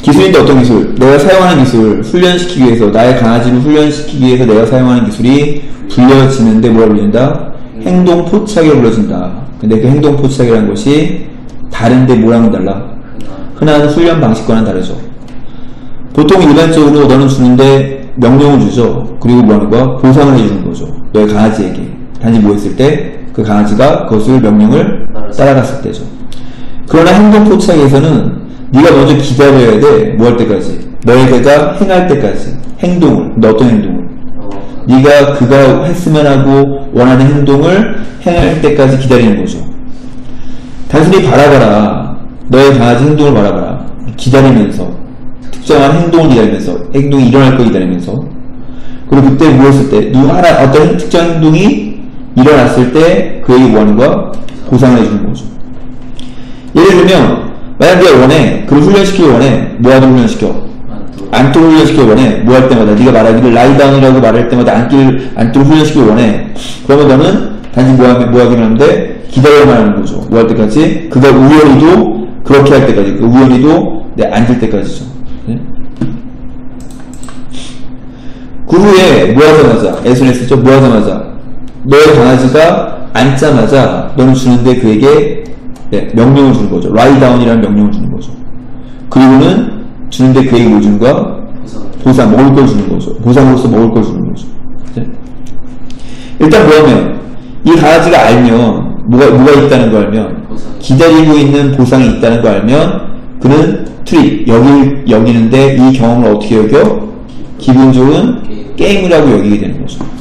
기술인데 어떤 기술? 내가 사용하는 기술, 훈련시키기 위해서, 나의 강아지를 훈련시키기 위해서 내가 사용하는 기술이 불려지는데 뭐라 불린다? 행동 포착이라고 불려진다. 근데 그 행동 포착이라는 것이 다른데 뭐랑은 달라? 흔한 훈련 방식과는 다르죠. 보통 일반적으로 너는 주는데 명령을 주죠. 그리고 뭐 하는 거야? 보상을 해주는 거죠. 너의 강아지에게. 단지 뭐 했을 때? 그 강아지가 그것을 명령을 따라갔을 때죠. 그러나 행동 포착에서는 네가 먼저 기다려야 돼. 뭐 할 때까지? 너희가 행할 때까지. 행동을. 근데 어떤 행동을? 네가 그가 했으면 하고 원하는 행동을 행할 때까지 기다리는 거죠. 단순히 바라봐라. 너의 강아지 행동을 바라봐라. 기다리면서. 특정한 행동을 기다리면서. 행동이 일어날 거 기다리면서. 그리고 그때 뭐 했을 때? 어떤 특정한 행동이 일어났을 때 그에게 뭐 하는 거야? 보상을 해주는 거죠. 예를 들면 만약 네가 원해, 그걸 훈련시키기 원해, 뭐 하든 훈련시켜? 앉도록 훈련시키기 원해. 뭐 할 때마다 네가 말하기를 라이다운이라고 말할 때마다 앉도록 훈련시키기 원해. 그러면 너는 단지 뭐 하기만 하면 돼? 기다려야만 하는 거죠. 뭐 할 때까지? 그가 우연히도 그렇게 할 때까지. 그 우연히도 앉을 때까지죠. 네? 그 후에 뭐 하자마자, SNS죠? 뭐 하자마자 너의 강아지가 앉자마자 너는 주는데 그에게 명령을 주는 거죠. 라이다운이라는 명령을 주는 거죠. 그리고는 주는데 그에게 뭐 주는 거야? 보상, 먹을 걸 주는 거죠. 보상으로서 먹을 걸 주는 거죠. 일단 뭐하면 이 강아지가 알면 뭐가 있다는 거 알면 기다리고 있는 보상이 있다는 거 알면 그는 트릭, 여기는데 이 경험을 어떻게 여겨? 기분 좋은 게임이라고 여기게 되는 거죠.